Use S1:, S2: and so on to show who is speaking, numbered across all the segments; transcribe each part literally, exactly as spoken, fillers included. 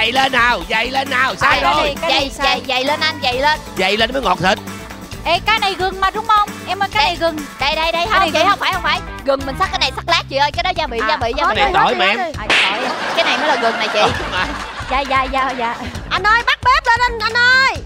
S1: Dậy lên nào, dậy lên nào. Sai
S2: à,
S1: rồi.
S2: Dậy, dậy, dậy lên anh, dậy lên.
S1: Dậy lên mới ngọt thịt.
S3: Ê, cái này gừng mà đúng không? Em ơi, cái này gừng.
S2: Đây, đây, đây, không, chị không phải, không phải. Gừng mình sắc cái này sắc lát chị ơi, cái đó gia vị, gia vị, gia vị.
S1: Cái này tỏi mà em.
S2: À, tỏi. Cái này mới là gừng này chị.
S3: Dạ, dạ, dạ, dạ.
S4: Anh ơi, bắt bếp lên anh, anh ơi.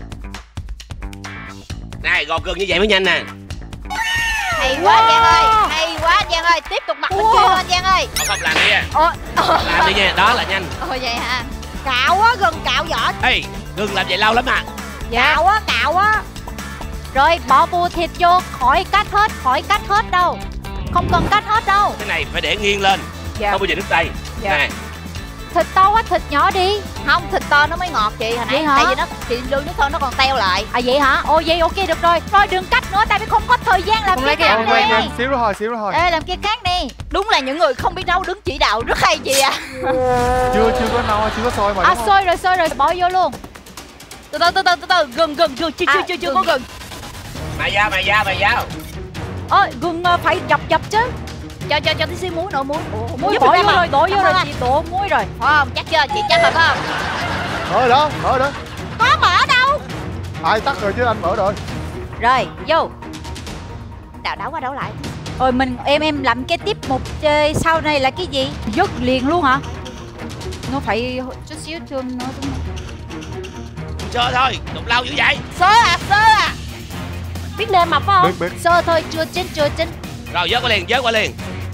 S1: Này, gọt gừng như vậy mới nhanh nè.
S2: Hay quá anh Giang ơi, hay quá anh Giang ơi. Tiếp tục mặt bên kia anh Giang ơi.
S1: Không, không làm đi nha.
S2: Ồ.
S1: Làm đi nha, đó là nhanh.
S2: Ồ vậy hả?
S4: Cạo á, gừng cạo vỏ.
S1: Ê, gừng làm vậy lâu lắm à.
S3: Dạ.
S4: Cạo á, cạo á.
S3: Rồi bỏ bùa thịt vô, khỏi cắt hết, khỏi cắt hết đâu. Không cần cắt hết đâu.
S1: Cái này phải để nghiêng lên.
S3: Dạ.
S1: Không bao giờ đứt tay.
S3: Dạ.
S1: Nè.
S3: Thịt to quá, thịt nhỏ đi.
S2: Không, thịt to nó mới ngọt chị hồi nãy. Tại vì nó chị lưu nước thôi nó còn teo lại.
S3: À vậy hả? Ồ vậy ok được rồi. Rồi đừng cắt nữa, tại vì không có thời gian làm cái khác
S5: Quen
S3: đi.
S5: quen xíu nữa thôi, xíu nữa thôi.
S3: Ê, làm cái khác đi.
S2: Đúng là những người không biết nấu đứng chỉ đạo rất hay chị à.
S5: Chưa chưa có nấu, chưa có sôi mà.
S3: À sôi rồi, sôi rồi, bỏ vô luôn.
S2: Từ từ từ từ từ từ gừng gừng gừng chưa chưa chưa chưa có gừng.
S1: Mày dao, mày dao, mày dao.
S3: Ơi, gừng phải dập dập chứ.
S2: Cho cho cho tí xíu muối, nồi muối.
S3: Muối bỏ vô rồi, đổ vô rồi chị, đổ muối rồi.
S2: Phải không? Chắc chưa? Chị chắc rồi phải không?
S5: Rồi đó, rồi đó.
S2: Có mỡ đâu.
S5: Ai tắt rồi chứ anh mở rồi.
S3: Rồi, vô.
S2: Đảo đảo qua đảo lại.
S3: Rồi mình em em làm cái tiếp mục chơi sau này là cái gì? Dứt liền luôn hả? Nó phải chút xíu thương nữa đúng không?
S1: Sơ thôi, đụng lâu dữ vậy.
S2: Sơ à, sơ à.
S4: Biết nêm mập phải không?
S5: Biết biết.
S3: Sơ thôi, chưa chín, chưa chín.
S1: Rồi vớt qua liền, vớt qua liền.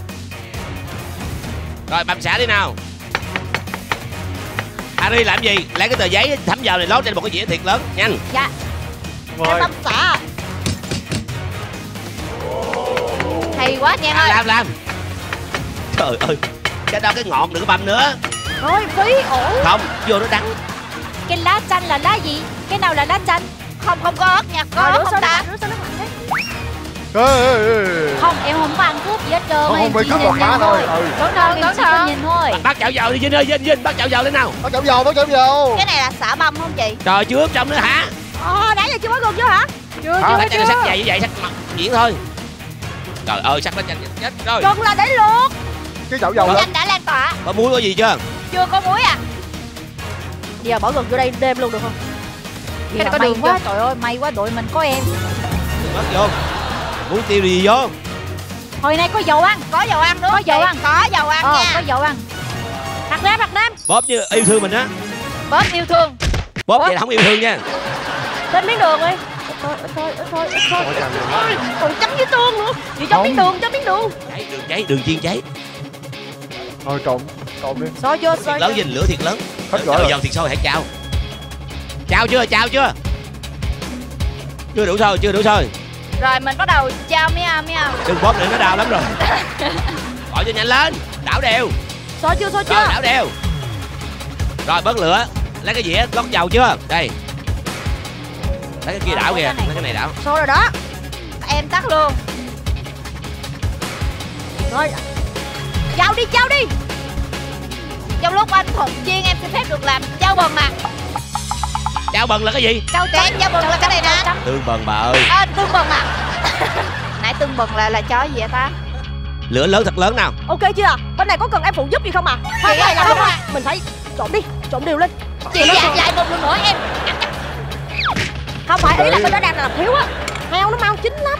S1: Rồi băm xả đi nào. Harry làm gì? Lấy cái tờ giấy thấm vào này lót trên một cái dĩa thiệt lớn, nhanh.
S3: Dạ.
S2: Em băm xả. Hay quá nha ơi.
S1: Làm làm. Trời ơi, cái đó cái ngọt đừng có băm nữa.
S4: Thôi phí ổ.
S1: Không, vô nó đắng.
S3: Cái lá chanh là lá gì? Cái nào là lá chanh?
S2: Không không có ớt nha, có ớt không ta?
S4: Rửa sao nó mặn thế?
S5: Ê, ê, ê.
S3: Không, em không có ăn cướp gì hết trơn.
S5: Không,
S3: Em
S5: không,
S3: chỉ
S5: phải
S3: nhìn
S5: cướp bạc
S3: nhìn
S5: má
S3: thôi.
S5: thôi. Ừ.
S3: Cẩn thận, em chỉ có nhìn thôi.
S1: Bắt chảo dầu đi Vinh ơi, Vinh, Vinh, bắt chảo dầu lên nào.
S5: Bắt chảo dầu, bắt chảo dầu.
S2: Cái này là xả băm không chị?
S1: Trời, chưa ướp trong nữa hả?
S4: Ờ, nãy giờ chưa có gừng chưa hả?
S3: Chưa,
S5: Hả?
S3: chưa,
S1: Sắc
S3: chưa.
S1: sắc dày như vậy, sắc mặt diễn thôi. Trời ơi, sắc nó nhanh chết rồi.
S4: Gừng là để luộc.
S5: Cái chảo dầu lên.
S2: Nhanh đã lan tỏa.
S1: Có muối có gì chưa?
S2: Chưa có muối à?
S4: Giờ bỏ gừng vô đây nêm luôn được không?
S3: Cái này có đường quá, trời ơi, may quá đội mình có em.
S1: Mất vô. Muối tiêu gì vô?
S3: Hồi nay có dầu ăn.
S2: Có dầu ăn đúng
S3: Có
S2: không
S3: dầu
S2: chị?
S3: ăn.
S2: Có dầu ăn
S3: Ờ,
S2: nha.
S3: có dầu ăn.
S4: Đặt nêm, đặt nêm.
S1: Bóp như yêu thương mình á.
S2: Bóp yêu thương.
S1: Bóp vậy là không yêu thương nha.
S4: Thêm miếng đường đi. Ít thôi, ít thôi, ít thôi, ít thôi. Còn chấm với tương nữa. Chị chấm miếng đường, chấm miếng đường.
S1: Cháy, đường cháy, đường chiên cháy.
S5: Thôi trộn, trộn đi.
S4: Xôi vô, xôi
S1: Thiệt lớn Vinh, lửa thiệt lớn.
S5: Hết rồi.
S1: Trời, dầu thiệt sôi hãy chào. Chào chưa, chào chưa? Chưa đủ sôi, chưa đủ sôi.
S2: Rồi mình bắt đầu trao mía mía.
S1: Đừng bóp nữa nó đau lắm rồi. Bỏ cho nhanh lên, đảo đều.
S4: Xôi chưa, xôi
S1: Rồi,
S4: chưa?
S1: đảo đều. Rồi bớt lửa, lấy cái dĩa lót dầu chưa? Đây. Lấy cái kia đảo kìa, lấy cái này đảo.
S4: Xôi rồi đó.
S2: Em tắt luôn.
S4: Rồi. Chao đi, chao đi.
S2: Trong lúc anh Thuận chiên em xin phép được làm chao bần nè.
S1: Chảo bần là cái gì?
S2: Chao cái chao bần là cái này nè.
S1: Tương bần bà ơi.
S2: À, tương bần à. Nãy tương bần là là cho gì vậy ta?
S1: Lửa lớn thật lớn nào.
S4: Ok chưa? Bên này có cần em phụ giúp gì không à?
S2: Chị
S4: cái này
S2: ơi,
S4: làm
S2: không
S4: luôn
S2: à.
S4: Mình phải trộn đi, trộn đều lên.
S2: Chị dặn lại một lần nữa em.
S4: Không phải, ý là bên đó đang làm thiếu á. Heo nó mau chín lắm.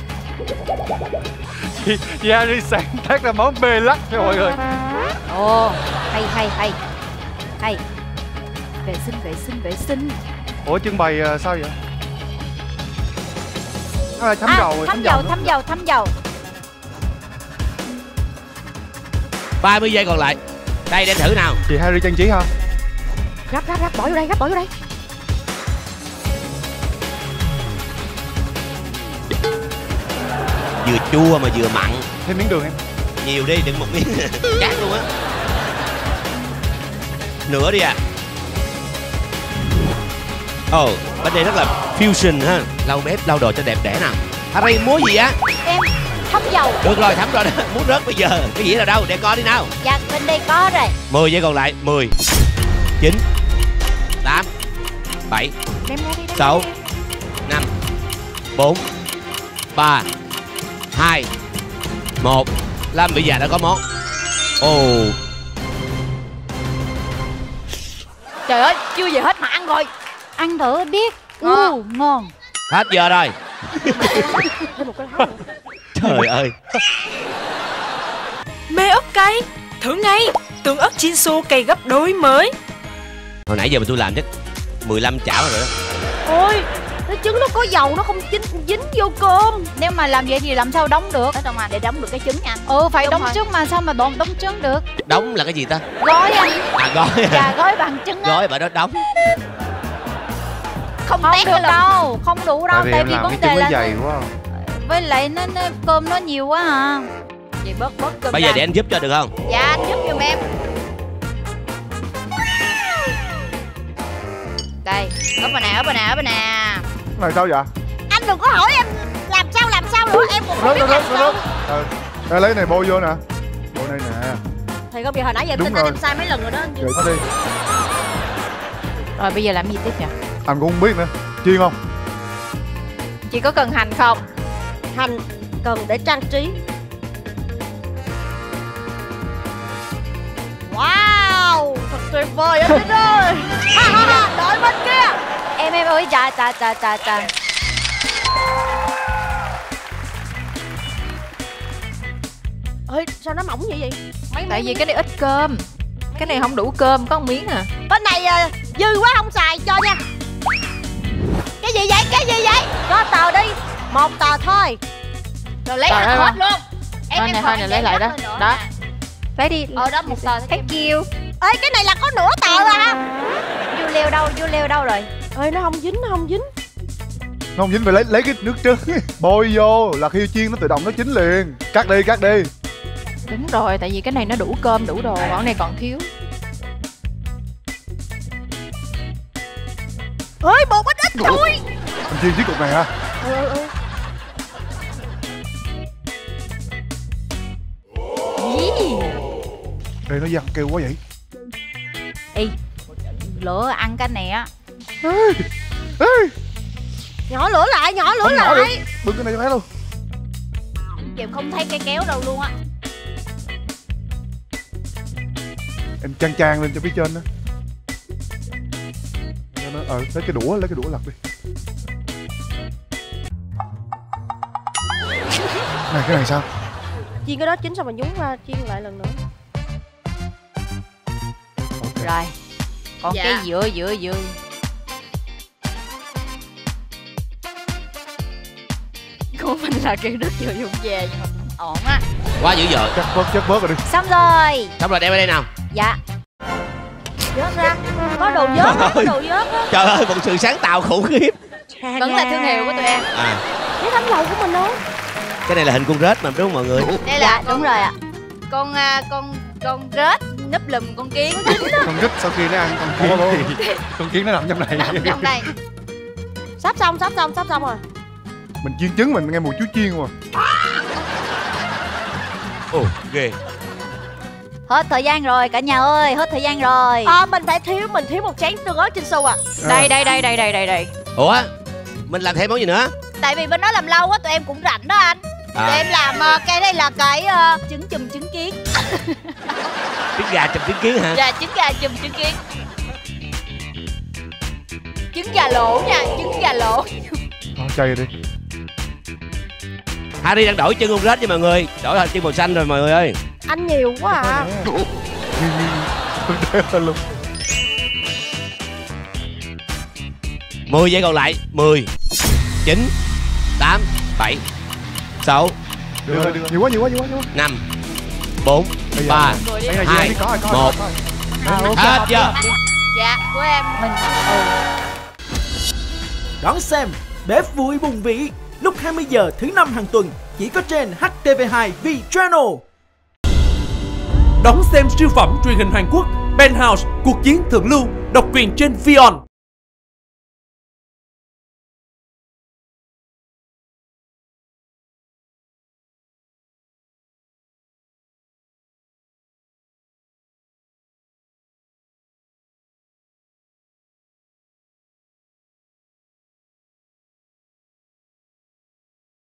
S5: Gia đi sáng tác ra món bê lắc cho mọi người.
S3: Ồ, hay hay hay. Hay. Vệ sinh, vệ sinh, vệ sinh.
S5: Ủa trưng bày uh, sao vậy? À, thấm
S3: À,
S5: dầu rồi,
S3: thấm dầu,
S5: nữa.
S3: thấm dầu, thấm dầu.
S1: ba mươi giây còn lại. Đây đem thử nào.
S5: Chị Harry trang trí hả?
S4: Gắp, gắp, gắp, bỏ vô đây, gắp, bỏ vô đây.
S1: Vừa chua mà vừa mặn.
S5: Thêm miếng đường em.
S1: Nhiều đi, đừng một miếng chát luôn á. Nửa đi à. Ồ, oh, bên đây rất là fusion ha. Lau bếp, lau đồ cho đẹp đẽ nào. Harry múa gì á?
S3: Em thấm dầu.
S1: Được rồi, thấm rồi đó. Muốn rớt bây giờ. Cái gì ở đâu? Để coi đi nào.
S3: Dạ, bên đây có rồi.
S1: mười giây còn lại. Mười, chín, tám, bảy,
S3: Đem ra đi, đem
S1: sáu,
S3: ra đi.
S1: năm, bốn, ba, hai, một. Lâm bây giờ đã có món. Ồ.
S4: Trời ơi, chưa về hết mà ăn rồi.
S3: Ăn thử biết.
S2: Ngon.
S3: U, ngon.
S1: Hết giờ rồi.
S4: Thêm một cái lá nữa.
S1: Trời ơi.
S6: Mê ớt cay, thử ngay. Tương ớt Chinsu cay gấp đôi mới.
S1: Hồi nãy giờ mà tôi làm chắc mười lăm chảo rồi đó.
S4: Ôi, cái trứng nó có dầu, nó không chín dính vô cơm.
S3: Nếu mà làm vậy thì làm sao đóng được?
S2: Ở trong mà để đóng được cái trứng nha anh.
S3: Ừ, phải
S2: Đúng
S3: đóng
S2: rồi.
S3: trứng mà sao mà đóng đóng trứng được?
S1: Đóng là cái gì ta?
S3: Gói anh.
S1: À gói.
S3: Gà gói bằng trứng á.
S1: Gói bà đó đóng.
S2: Không,
S3: Không
S2: tét
S3: được
S2: cái lần.
S3: đâu, không đủ đâu.
S5: Tại vì
S3: Tại
S5: em
S3: vì
S5: làm
S3: vấn
S5: cái
S3: đề
S5: trứng nó
S3: là
S5: dày quá.
S3: với lại nó, nó cơm nó nhiều quá à.
S2: Vậy bớt bớt cơm
S1: Bây giờ
S2: ra.
S1: để anh giúp cho được không?
S2: Dạ anh giúp giùm em. Đây, ớt bà nè, ớt bà nè, ớt bà nè.
S5: Cái này sao vậy?
S2: Anh đừng có hỏi em làm sao làm sao nữa, em cũng không
S5: Rớt
S2: biết
S5: rớt
S2: làm
S5: rớt
S2: sao.
S5: rớt. Ừ. Đây, lấy này bôi vô nè. Bôi này nè.
S4: Thì không, vì hồi nãy giờ
S5: Đúng
S4: tin anh
S5: rồi.
S4: em sai mấy lần rồi đó.
S5: Vậy nó đi.
S3: Rồi bây giờ làm gì tiếp nhỉ?
S5: Anh cũng không biết nữa. Chiên không?
S2: Chị có cần hành không?
S4: Hành cần để trang trí. Wow, thật tuyệt vời anh Trinh ơi. Ha ha ha, đợi bên kia.
S3: Em em ơi, chà chà chà chà chà.
S4: Ơi, sao nó mỏng như vậy? Mấy
S7: Tại vì cái này ít cơm. Cái này không đủ cơm, có một miếng à.
S4: bên này à, dư quá không xài cho nha.
S2: Cái gì vậy, cái gì vậy?
S4: Cho tờ đi, một tờ thôi.
S2: Rồi lấy
S7: Trời
S2: hành
S7: ơi.
S2: hết luôn. Em
S7: Thôi
S2: em
S7: này,
S2: còn
S7: thôi này,
S2: em
S7: lấy
S2: để
S7: lại
S2: gấp
S7: đó.
S2: lên nữa
S7: Đó.
S2: nè.
S3: Lấy đi.
S2: Ờ đó một tờ.
S3: Thank you.
S4: Ê, cái này là có nửa tờ à.
S3: Du leo đâu, du leo đâu rồi?
S4: Ơi, nó không dính, nó không dính.
S5: Nó không dính, phải lấy lấy cái nước trứng bôi vô là khi chiên nó tự động nó chín liền. Cắt đi, cắt đi.
S7: Đúng rồi, tại vì cái này nó đủ cơm, đủ đồ, còn cái này còn thiếu.
S4: Ơi, một ít ít thôi.
S5: Mình chiên chiếc cục này ha.
S4: Ừ, ừ, ừ.
S5: Ê, nó văng kêu quá vậy.
S3: Ê, lửa ăn cái này á.
S5: Ê, ê,
S4: Nhỏ lửa lại, nhỏ lửa
S5: không nhỏ được.
S4: lại.
S5: Bưng cái này cho bé luôn.
S2: Chị không thấy cái kéo đâu luôn á.
S5: Em chan chan lên cho phía trên đó. Cho nó, ờ, lấy cái đũa, lấy cái đũa lật đi. Này, cái này sao?
S4: Chiên cái đó chín xong rồi nhúng ra, chiên lại lần nữa.
S3: Rồi. Còn
S2: Dạ.
S3: cái giữa giữa giữa.
S2: Của mình là kiểu nước vừa dùng về nhưng mà cũng ổn á.
S1: Quá dữ dội.
S5: Chắc bớt, chắc bớt rồi đi.
S3: Xong rồi.
S1: Xong rồi đem ở đây nào.
S3: Dạ.
S4: Vớt ra, có đồ vớt, á, có đồ vớt á.
S1: Trời ơi, một sự sáng tạo khủng khiếp.
S2: Vẫn là thương hiệu của tụi em.
S1: À,
S4: Cái thánh lầu của mình đâu.
S1: cái này là hình con rết mà đúng không mọi người?
S2: Đây
S3: Dạ,
S2: là
S3: đúng rồi ạ.
S2: con à, con con rết núp lùm con kiến
S5: Con rít sau khi nó ăn con kiến thì con kiến nó nằm trong này.
S2: nằm trong đây.
S4: Sắp xong, sắp xong, sắp xong rồi.
S5: Mình chiên trứng mình nghe mùi chú chiên mà.
S1: Ồ, ghê.
S3: Hết thời gian rồi cả nhà ơi, hết thời gian rồi.
S4: À, mình phải thiếu, mình thiếu một chén tương ớt Chinsu à.
S3: Đây đây đây đây đây đây đây.
S1: Ủa, mình làm thêm món gì nữa?
S2: Tại vì bên đó làm lâu quá tụi em cũng rảnh đó anh.
S1: À.
S2: Tụi em làm ờ, cái đây là cái ờ, trứng chùm trứng kiến.
S1: Trứng gà chùm trứng kiến hả?
S2: Dạ trứng gà chùm trứng kiến. Trứng gà lỗ nha, trứng gà lỗ.
S5: Thôi chay đi.
S1: Harry đang đổi chân con rết cho mọi người. Đổi thành chân màu xanh rồi mọi người ơi.
S4: Anh nhiều quá à.
S5: Luôn.
S1: mười giây còn lại. Mười, chín, tám, bảy, sáu,
S5: Được rồi, được rồi. Nhiều quá, nhiều quá, nhiều quá, nhiều quá.
S1: năm, bốn,
S5: Bây giờ-
S1: ba,
S5: Bây giờ
S1: hai,
S5: đi, có rồi, có rồi,
S1: một.
S5: có rồi.
S1: Hết chưa?
S2: Dạ của em.
S3: Mình ừ.
S8: Đón xem Bếp Vui Bùng Vị lúc hai mươi giờ thứ năm hàng tuần chỉ có trên H T V hai V Channel.
S9: Đón xem siêu phẩm truyền hình Hàn Quốc Penthouse cuộc chiến thượng lưu độc quyền trên Vion.